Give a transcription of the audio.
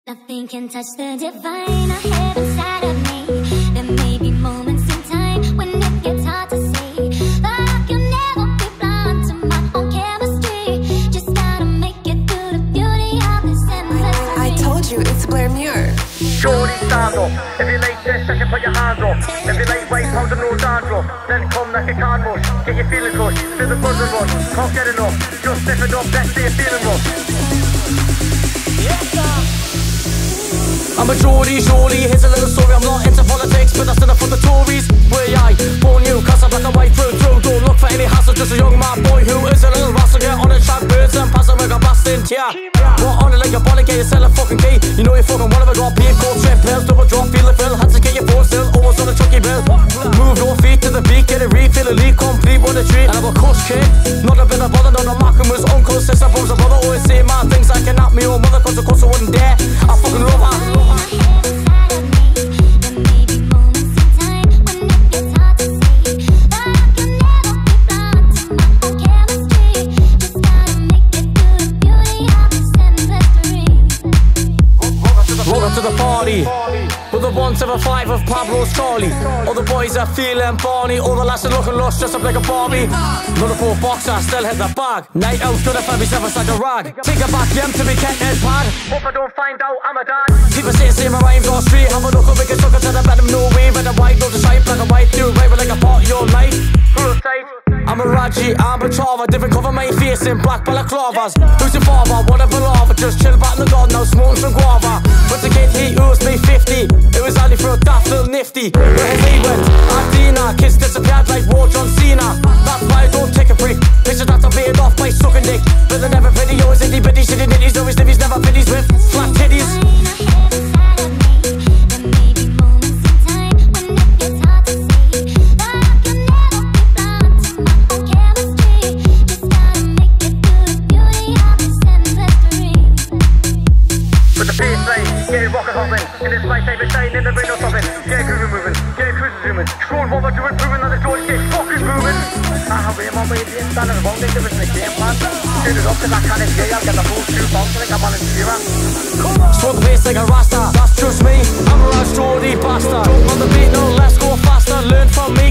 Nothing can touch the divine I have inside of me. There may be moments in time when it gets hard to see, but I can never be blind to my own chemistry. Just gotta make it through the beauty of this endless. I told you, it's Blair Muir. Shorty, stand up. If you're late, 10 seconds, put your hands up. If you're late, wait, hold the no dandruff. Then come like a card rush. Get your feeling good, feel the buzz and rush. Can't get enough, just sniff it up, let's see you feeling rough. I'm a Geordie, surely, here's a little story. I'm not into politics, but I stand up for the Tories. Weyaye, born new, cast a black and white through. Don't look for any hassle, just a young man boy who is a little rascal. Get on the track, birds and pass a got blasting, yeah. What on it like a bolly, get yourself a fucking key. You know you fucking one of a drop, beat, cold trip, pills, double drop, feel the fill. Had to get your phone still, almost on a chucky bill. Move your feet to the beat, get a refill, a leak complete, what a treat. And I'm a cush kid, not a bit of bother, not a marking was uncle, sister, brother, brother. Always say my things, I can knock me own mother, cause of course I wouldn't dare. I fucking love her. To the party, with the 175 of Pablo's Charlie. All the boys are feeling Barney, all the lads are looking lush, dressed up like a Barbie. Not a poor boxer, still hit the bag. Night out, good if every seven's like a rag. Take it back, to be kept head pad. Hope I don't find out I'm a dad. People say my rhymes on street. Have a look at wicked sucker, tell them better no way. Red and white, no to stripe, black and white, do right like a party all night. Full sight. I'm a Raji, I'm a Chava, different cover my face in black balaclavas. Who's your father? What a palaver, just chill back in the garden, now smoking some guava. But the kid, he owes me 50. It was only for a daft little nifty. Where his he went, Adina, kids disappeared like War John Cena. That's why I don't take a break. Picture that I'm paid off by sucking dick. But they're never pretty, always itty bitty, shitty nitties. Always nibbies, never pitties with flat titties. Get rockin' hoppin', and it's my favourite day in the rain or something. Get groovin' movin', get cruising zooming. Scroll what we're doing, proving that the joys get fucking moving. I have my way in standing wrong, there isn't a game plan. Tune it up cause I can't escape, I'll get the full 2 bombs like I'm on a zero. Swung the bass like a rasta, that's just me. I'm a Geordie bastard. On the beat, no, let's go faster. Learn from me.